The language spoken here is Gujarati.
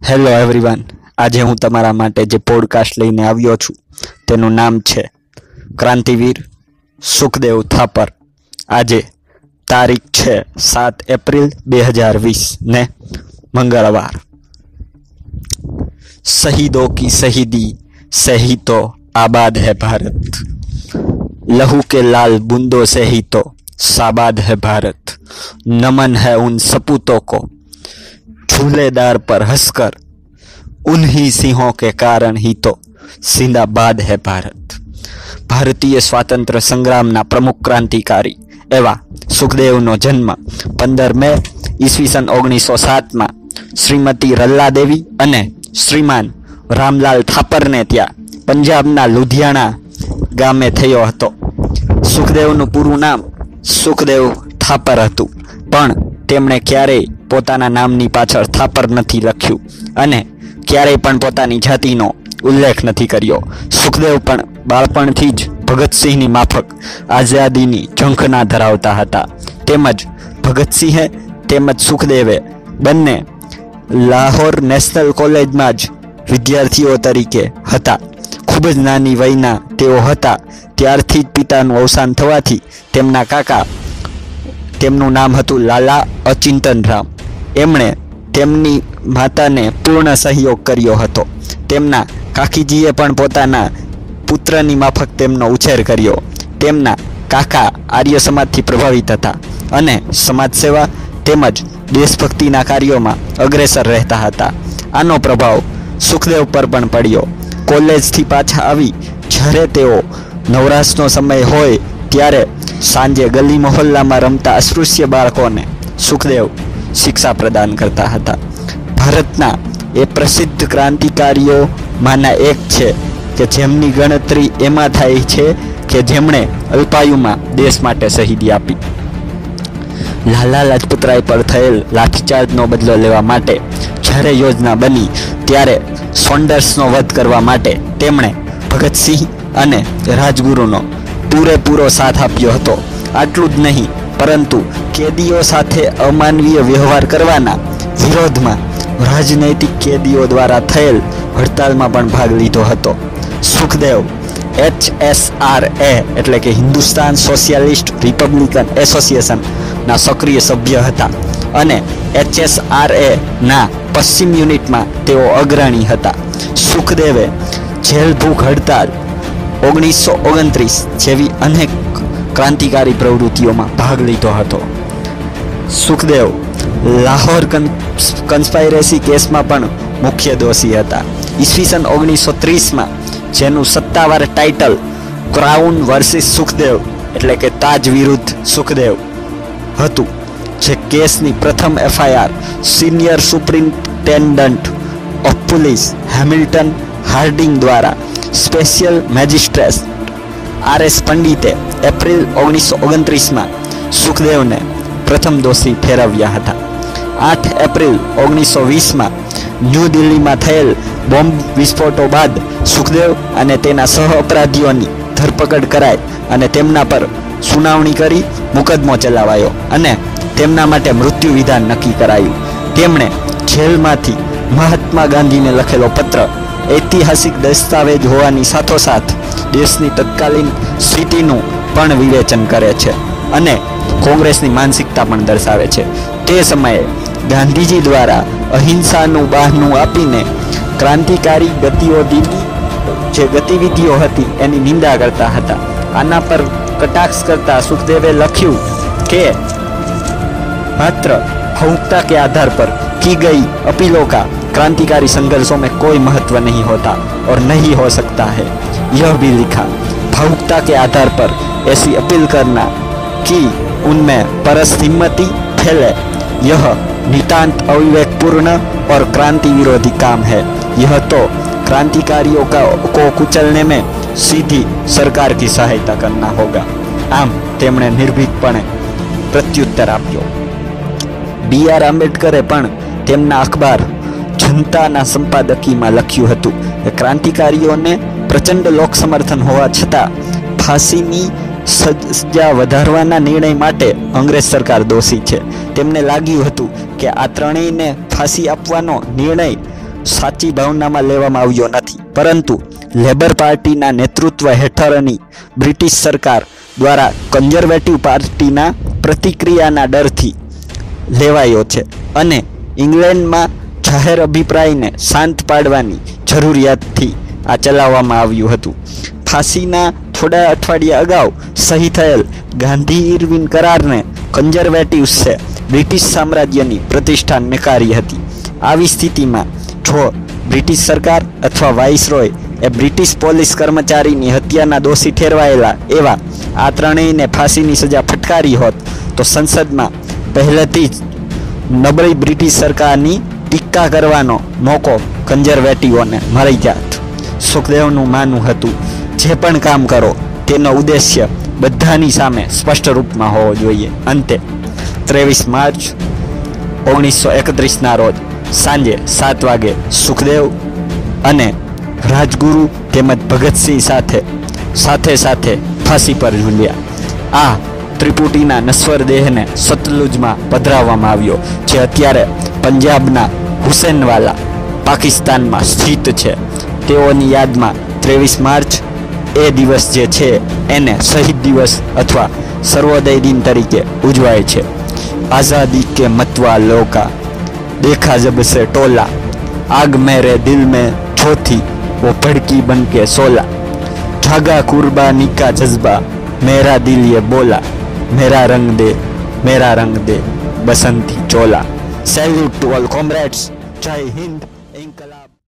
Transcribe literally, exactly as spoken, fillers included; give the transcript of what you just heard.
હેલો એવરીવન, આજે હું તમારા માટે જે પોડકાસ્ટ લઈને આવ્યો છું તેનું નામ છે ક્રાંતિવીર સુખદેવ થાપર। આજે તારીખ છે સાત એપ્રિલ બે હજાર વીસ ને મંગળવાર। शहीदों की शहीदी से ही तो आबाद है भारत, लहू के लाल बूंदों से ही तो साबाद है भारत। नमन है उन सपूतों को झूलेदार पर हंसकर, उन्हीं सिंहों के कारण ही तो जिंदाबाद है भारत। भारतीय स्वातंत्र्य संग्रामना प्रमुख क्रांतिकारी एवा सुखदेवनो जन्म पंदर मे ईस्वीसन ओगनीस सौ सात में श्रीमती रल्ला देवी अने श्रीमान रामलाल थापर ने त्या पंजाबना लुधियाना गामे थयो हतो। सुखदेवनुं पूरुं नाम सुखदेव थापर हतुं, पण तेमणे क्यारेय पोताना नामनी पाछळ थापर नथी लख्युं अने क्यारेय पण पोतानी जातिनो उल्लेख नथी कर्यो। सुखदेव पण बाळपणथी ज भगतसिंहनी माफक आजादीनी झंखना धरावता हता, तेमज भगतसिंहे तेमज सुखदेवे बंने लाहोर नेशनल कॉलेज में ज विद्यार्थीओ तरीके हता। खूब ज नानी वयना तेओ हता त्यारथी ज पितानुं अवसान थवाथी तेमना काका तेमनुं नाम हतुं लाला अचिंतन राम। एमणे तेमनी माताने पूर्ण सहयोग कर्यो हतो। तेमना काकीजीए पण पोताना पुत्रनी माफक तेमनो उछेर कर्यो। तेमना काका आर्य समाजथी प्रभावित हता अने समाज सेवा तेमज देशभक्तिना कार्योमां अग्रेसर रहता हता। आनो प्रभाव सुखदेव पर पण पड्यो। कॉलेजथी पाछा आवी ज्यारे तेओ नवराशनो समय होय त्यारे सांजे गली मोहल्लामां रमता अस्पृश्य बाळकोने सुखदेव शिक्षा प्रदान करता हता। भारतना ए प्रसिद्ध क्रांतिकारीओमांना एक छे के जेमनी गणतरी एमां थाय छे के जेमणे अल्पायुमां देश माटे शहीदी आपी। लाला लाजपतराय पर थયેલ લાઠીચાર્જનો બદલો લેવા માટે જ્યારે યોજના બની ત્યારે સોન્ડર્સનો વધ કરવા માટે તેમણે ભગતસિંહ અને રાજગુરુનો પૂરેપૂરો સાથ આપ્યો હતો। આટલું જ નહીં, પરંતુ કેદીઓ સાથે અમાનવીય વ્યવહાર કરવાના વિરોધમાં રાજનૈતિક કેદીઓ દ્વારા થયેલ હડતાલમાં પણ ભાગ લીધો હતો। Sukhdev H S R A એટલે કે હિન્દુસ્તાન સોશિયાલિસ્ટ રિપબ્લિકન એસોસિએશન ના સક્રિય સભ્ય હતા અને એચ એસ આર એ ના પશ્ચિમ યુનિટમાં તેઓ અગ્રણી હતા। સુખદેવે જેલ ભૂખ હડતાલ ઓગણીસ સો ઓગણત્રીસ જેવી અનેક ક્રાંતિકારી પ્રવૃત્તિઓમાં ભાગ લીધો હતો। સુખદેવ લાહોર કન્સ્પાયરેસી કેસમાં પણ મુખ્ય દોષી હતા। ઈસવીસન ઓગણીસ સો ત્રીસ માં જેનું સત્તાવાર ટાઇટલ ક્રાઉન વર્સિસ સુખદેવ એટલે કે તાજ વિરુદ્ધ સુખદેવ હતું, જે કેસની પ્રથમ FIR senior superintendent of police Hamilton Harding દ્વારા સ્પેશિયલ મેજિસ્ટ્રેટ આર એસ પંડિતે એપ્રિલ ઓગણીસ સો ઓગણત્રીસમાં સુખદેવને પ્રથમ દોષી ઠેરવ્યા હતા। આઠ એપ્રિલ ઓગણીસ સો વીસમાં ન્યૂ દિલ્હીમાં થયેલ બોમ્બ વિસ્ફોટો બાદ સુખદેવ અને તેના સહ અપરાધીઓની ધરપકડ કરાઈ અને તેમના પર સુનાવણી કરી મુકદ્દમો ચલાવાયો અને તેમના માટે મૃત્યુ વિધાન નક્કી કરાયું। તેમણે જેલમાંથી મહાત્મા ગાંધીને લખેલો પત્ર ઐતિહાસિક દસ્તાવેજ હોવાની સાથોસાથ દેશની તત્કાલીન સ્થિતિનું પણ વિવેચન કરે છે અને કોંગ્રેસની માનસિકતા પણ દર્શાવે છે। તે સમયે ગાંધીજી દ્વારા અહિંસાનું બહાનું આપીને ક્રાંતિકારી ગતિવિધિ જે ગતિવિધિઓ હતી એની નિંદા કરતા હતા। આના પર કટાક્ષ કરતા સુખદેવે લખ્યું કે માત્ર भावुकता के आधार पर की गई अपीलों का क्रांतिकारी संघर्षों में कोई महत्व नहीं होता और नहीं हो सकता है। यह भी लिखा, भावुकता के आधार पर ऐसी अपील करना कि उनमें परस्थिम्मति फैले, यह नितांत अविवेकपूर्ण और क्रांति विरोधी काम है। यह तो क्रांतिकारियों का को कुचलने में सीधी सरकार की सहायता करना होगा। आम तेमणे निर्भीकपणे प्रत्युत्तर आप्यो। बी आर आंबेडकरे पण तेमना अखबार जनताना संपादकीयमां लख्युं हतुं के क्रांतिकारीओने प्रचंड लोक समर्थन होवा छतां फांसीनी सजा વધારવાના નિર્ણય માટે અંગ્રેજ સરકાર દોષી છે। તેમને લાગ્યું હતું કે આ ત્રણેયને ફાંસી આપવાનો નિર્ણય સાચી ભાવનામાં લેવામાં આવ્યો નથી, પરંતુ લેબર પાર્ટીના નેતૃત્વ હેઠળની બ્રિટિશ સરકાર દ્વારા કન્ઝર્વેટિવ પાર્ટીના પ્રતિક્રિયાના ડરથી લેવાયો છે અને ઇંગ્લેન્ડમાં જાહેર અભિપ્રાયને શાંત પાડવાની જરૂરિયાતથી આ ચલાવવામાં આવ્યું હતું. ફાંસીના થોડા અઠવાડિયા અગાઉ સહી થયેલ ગાંધી ઇરવિન કરારને કન્ઝર્વેટિવ્સે બ્રિટિશ સામ્રાજ્યની પ્રતિષ્ઠા નકારી હતી. આવી સ્થિતિમાં જો બ્રિટિશ સરકાર અથવા વાઇસરોય એ બ્રિટિશ પોલીસ કર્મચારીની હત્યાના દોષી ઠેરવાયેલા એવા આ ત્રણેયને ફાંસીની સજા ફટકારી હોત તો સંસદમાં પહેલેથી જ નબળી બ્રિટિશ સરકારની ટીકા કરવાનો મોકો કન્ઝર્વેટિવોને મળી જાત. સુખદેવનું માનવું હતું, જે પણ કામ કરો તેનો ઉદ્દેશ્ય બધાની સામે સ્પષ્ટ રૂપમાં હોવો જોઈએ. અંતે ત્રેવીસ માર્ચ ઓગણીસો એકત્રીસના રોજ સાંજે સાત વાગે સુખદેવ અને રાજગુરુ તેમજ ભગતસિંહ સાથે સાથે સાથે ફાંસી પર ઝૂલ્યા. આ ત્રિપુટીના નશ્વર દેહને સતલુજમાં પધરાવવામાં આવ્યો, જે અત્યારે પંજાબના હુસેનવાલા પાકિસ્તાનમાં સ્થિત છે. તેઓની યાદમાં ત્રેવીસ માર્ચ એ દિવસ જે છે એને શહીદ દિવસ અથવા સર્વોદય દિન તરીકે ઉજવાય છે. આઝાદી કે મતવા લોકા देखा जब से टोला, आग मेरे दिल में जो थी वो भड़की बन के सोला, जागा कुर्बानी का जज्बा मेरा दिल ये बोला, मेरा रंग दे मेरा रंग दे बसंती चोला. Salute to all comrades. जय हिंद.